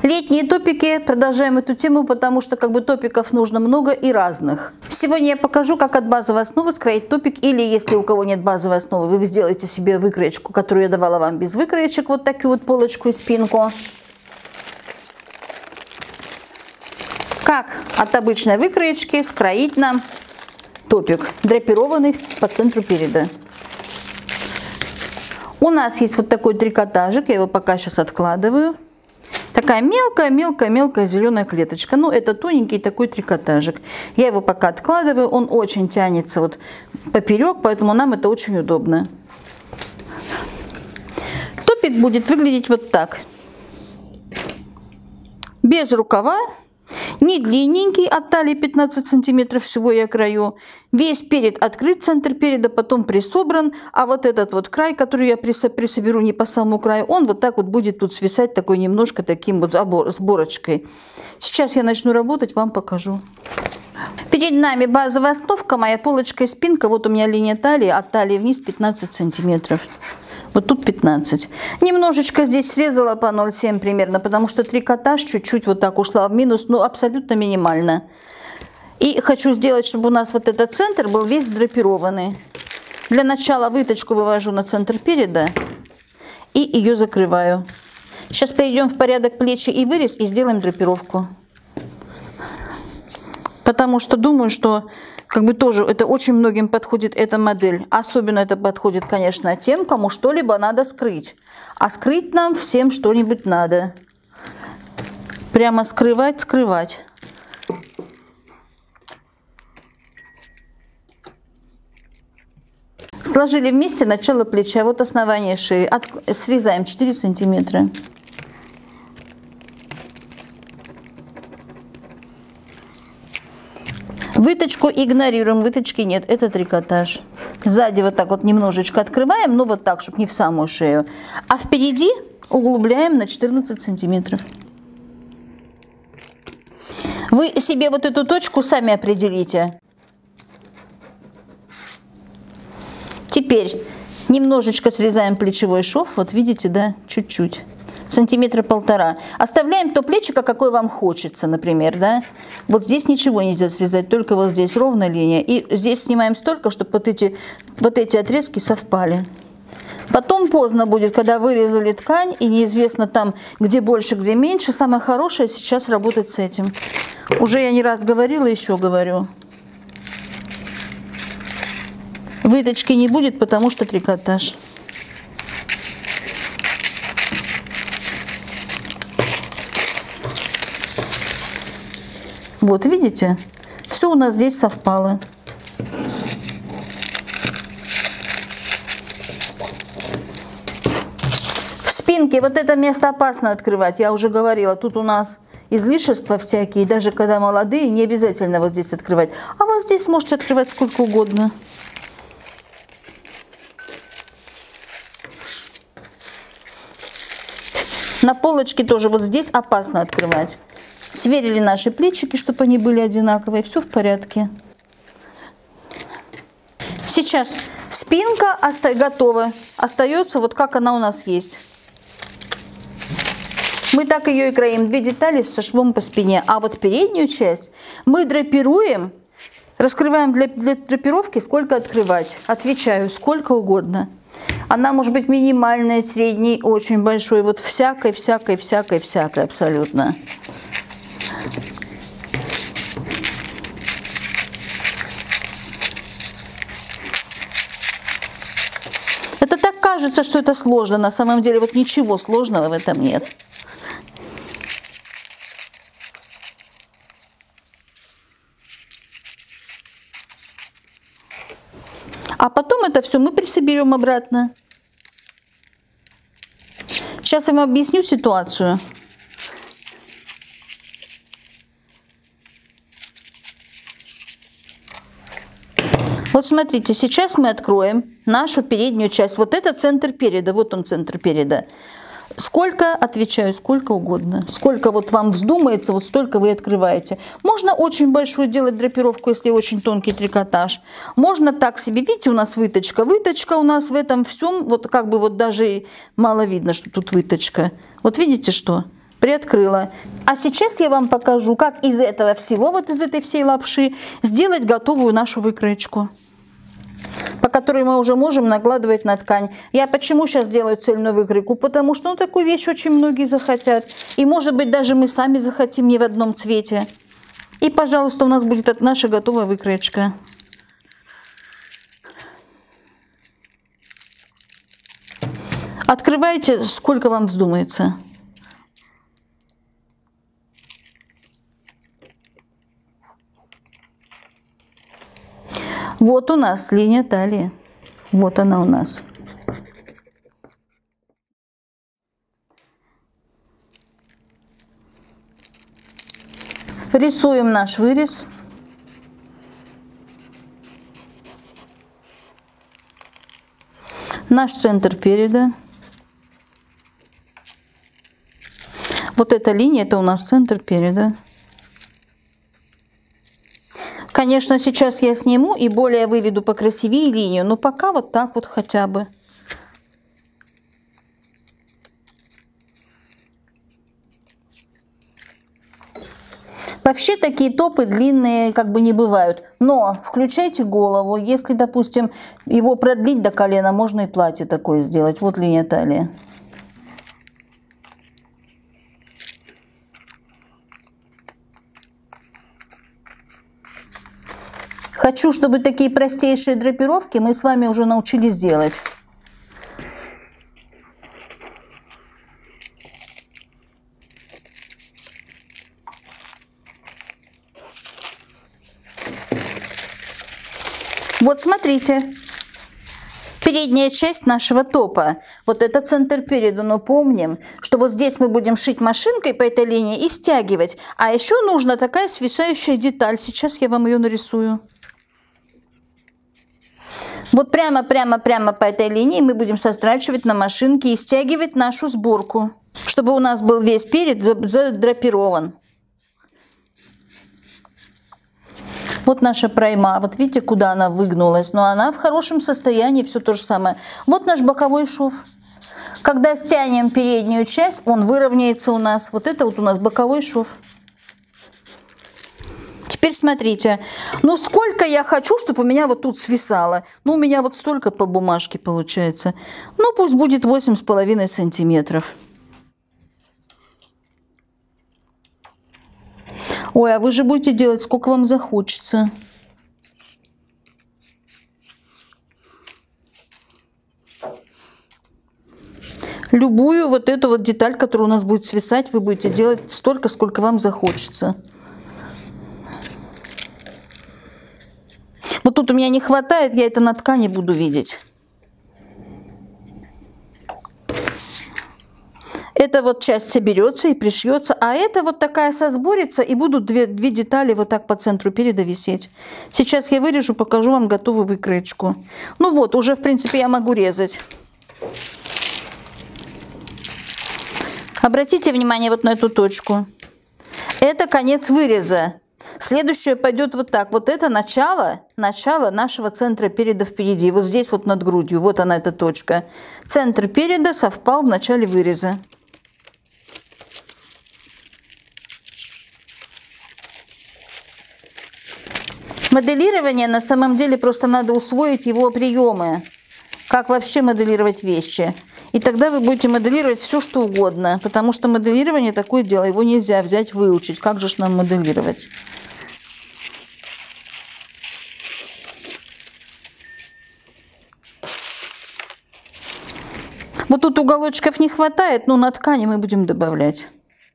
Летние топики. Продолжаем эту тему, потому что топиков нужно много и разных. Сегодня я покажу, как от базовой основы скроить топик. Или если у кого нет базовой основы, вы сделаете себе выкроечку, которую я давала вам без выкроечек. Вот такую вот полочку и спинку. Как от обычной выкроечки скроить нам топик, драпированный по центру переда. У нас есть вот такой трикотажик, я его пока сейчас откладываю. Такая мелкая зеленая клеточка. Ну, это тоненький такой трикотажик. Я его пока откладываю, он очень тянется вот поперек, поэтому нам это очень удобно. Топик будет выглядеть вот так. Без рукава. Не длинненький, от талии 15 сантиметров всего я крою. Весь перед открыт, центр переда, потом присобран. А вот этот вот край, который я присоберу не по самому краю, он вот так вот будет тут свисать такой немножко таким вот сборочкой. Сейчас я начну работать, вам покажу. Перед нами базовая основка, моя полочка и спинка. Вот у меня линия талии, от талии вниз 15 сантиметров. Вот тут 15. Немножечко здесь срезала по 0,7 примерно, потому что трикотаж чуть-чуть вот так ушла в минус, но абсолютно минимально. И хочу сделать, чтобы у нас вот этот центр был весь сдрапированный. Для начала выточку вывожу на центр переда и ее закрываю. Сейчас перейдем в порядок плечи и вырез и сделаем драпировку. Потому что думаю, что тоже это очень многим подходит эта модель. Особенно это подходит, конечно, тем, кому что-либо надо скрыть. А скрыть нам всем что-нибудь надо. Прямо скрывать. Сложили вместе начало плеча. Вот основание шеи. Срезаем 4 сантиметра. Выточку игнорируем, выточки нет, это трикотаж. Сзади вот так вот немножечко открываем, но вот так, чтобы не в самую шею. А впереди углубляем на 14 сантиметров. Вы себе вот эту точку сами определите. Теперь немножечко срезаем плечевой шов, вот видите, да, чуть-чуть. Сантиметра 1,5. Оставляем то плечико, какое вам хочется, например, да. Вот здесь ничего нельзя срезать, только вот здесь ровная линия. И здесь снимаем столько, чтобы вот эти отрезки совпали. Потом поздно будет, когда вырезали ткань, и неизвестно там, где больше, где меньше. Самое хорошее сейчас работать с этим. Уже я не раз говорила, еще говорю. Выточки не будет, потому что трикотаж. Вот, видите? Все у нас здесь совпало. В спинке вот это место опасно открывать, я уже говорила. Тут у нас излишества всякие, даже когда молодые, не обязательно вот здесь открывать. А вот здесь можете открывать сколько угодно. На полочке тоже вот здесь опасно открывать. Сверили наши плечики, чтобы они были одинаковые. Все в порядке. Сейчас спинка готова. Остается вот как она у нас есть. Мы так ее и кроим. 2 детали со швом по спине. А вот переднюю часть мы драпируем. Раскрываем для драпировки, сколько открывать. Отвечаю, сколько угодно. Она может быть минимальная, средней, очень большой. Вот всякой абсолютно. Это так кажется, что это сложно. На самом деле вот ничего сложного в этом нет. А потом это все мы присоберем обратно. Сейчас я вам объясню ситуацию. Вот смотрите, сейчас мы откроем нашу переднюю часть. Вот это центр переда, вот он центр переда. Сколько, отвечаю, сколько угодно. Сколько вот вам вздумается, вот столько вы открываете. Можно очень большую делать драпировку, если очень тонкий трикотаж. Можно так себе, видите, у нас выточка. Выточка у нас в этом всем, вот как бы вот даже мало видно, что тут выточка. Вот видите что? приоткрыла. А сейчас я вам покажу, как из этого всего, вот из этой всей лапши, сделать готовую нашу выкроечку, по которой мы уже можем накладывать на ткань. Я почему сейчас делаю цельную выкройку? Потому что такую вещь очень многие захотят. И может быть даже мы сами захотим не в одном цвете. И пожалуйста, у нас будет наша готовая выкроечка. Открывайте, сколько вам вздумается. Вот у нас линия талии. Вот она у нас. Рисуем наш вырез. Наш центр переда. Вот эта линия, это у нас центр переда. Конечно, сейчас я сниму и более выведу покрасивее линию, но пока вот так вот хотя бы. Вообще такие топы длинные как бы не бывают, но включайте голову. Если, допустим, его продлить до колена, можно и платье такое сделать. Вот линия талии. Хочу, чтобы такие простейшие драпировки мы с вами уже научились делать. Вот смотрите, передняя часть нашего топа. Вот это центр переда, но помним, что вот здесь мы будем шить машинкой по этой линии и стягивать. А еще нужна такая свисающая деталь. Сейчас я вам ее нарисую. Вот прямо по этой линии мы будем сострачивать на машинке и стягивать нашу сборку, чтобы у нас был весь перед задрапирован. Вот наша пройма. Вот видите, куда она выгнулась. Но она в хорошем состоянии, все то же самое. Вот наш боковой шов. Когда стянем переднюю часть, он выровняется у нас. Вот это вот у нас боковой шов. Теперь смотрите. Ну, сколько я хочу, чтобы у меня вот тут свисало. Ну, у меня вот столько по бумажке получается. Ну, пусть будет 8,5 сантиметров. Ой, а вы же будете делать, сколько вам захочется. Любую вот эту вот деталь, которая у нас будет свисать, вы будете делать столько, сколько вам захочется. Вот тут у меня не хватает, я это на ткани буду видеть. Эта вот часть соберется и пришьется, а это вот такая сосборится, и будут две детали вот так по центру переда висеть. Сейчас я вырежу, покажу вам готовую выкроечку. Ну вот, уже в принципе я могу резать. Обратите внимание вот на эту точку. Это конец выреза. Следующее пойдет вот так. Вот это начало нашего центра переда впереди. Вот здесь вот над грудью. Вот она, эта точка. Центр переда совпал в начале выреза. Моделирование на самом деле просто надо усвоить его приемы. Как вообще моделировать вещи. И тогда вы будете моделировать все, что угодно. Потому что моделирование такое дело. Его нельзя взять, выучить. Как же ж нам моделировать? Вот тут уголочков не хватает, но на ткани мы будем добавлять.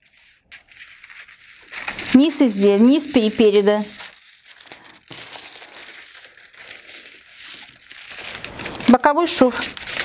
Низ изделия, низ переда. Боковой шов.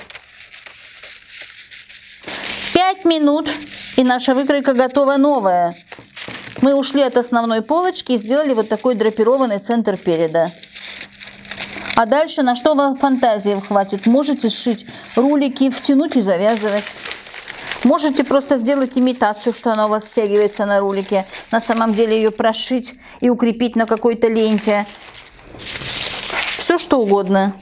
5 минут, и наша выкройка готова новая. Мы ушли от основной полочки и сделали вот такой драпированный центр переда. А дальше на что вам фантазии хватит. Можете сшить рулики, втянуть и завязывать. Можете просто сделать имитацию, что она у вас стягивается на рулике. На самом деле ее прошить и укрепить на какой-то ленте. Все что угодно.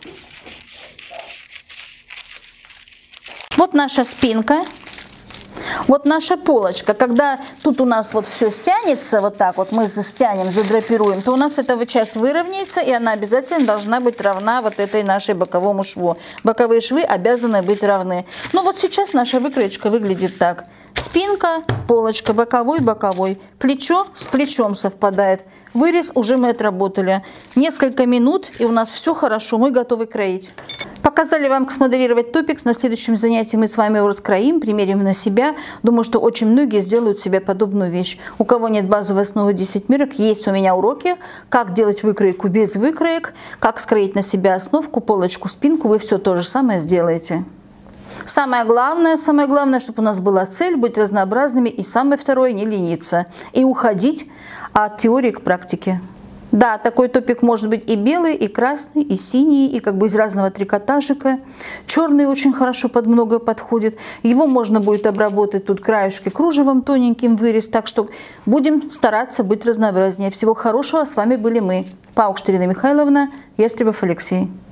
Вот наша спинка. Вот наша полочка, когда тут у нас вот все стянется, вот так вот мы стянем, задрапируем, то у нас эта часть выровняется, и она обязательно должна быть равна вот этой нашей боковому шву. Боковые швы обязаны быть равны. Но вот сейчас наша выкроечка выглядит так. Спинка, полочка, боковой, боковой. Плечо с плечом совпадает. Вырез уже мы отработали. Несколько минут, и у нас все хорошо, мы готовы кроить. Показали вам, как смоделировать топик. На следующем занятии мы с вами его раскроим, примерим на себя. Думаю, что очень многие сделают себе подобную вещь. У кого нет базовой основы 10 мерок, есть у меня уроки, как делать выкройку без выкроек, как скроить на себя основку, полочку, спинку. Вы все то же самое сделаете. Самое главное, чтобы у нас была цель быть разнообразными, и самое второе, не лениться и уходить от теории к практике. Да, такой топик может быть и белый, и красный, и синий, и как бы из разного трикотажика. Черный очень хорошо под многое подходит. Его можно будет обработать тут краешки кружевом тоненьким, вырез. Так что будем стараться быть разнообразнее. Всего хорошего. С вами были мы, Паукштерина Михайловна, Ястребов Алексей.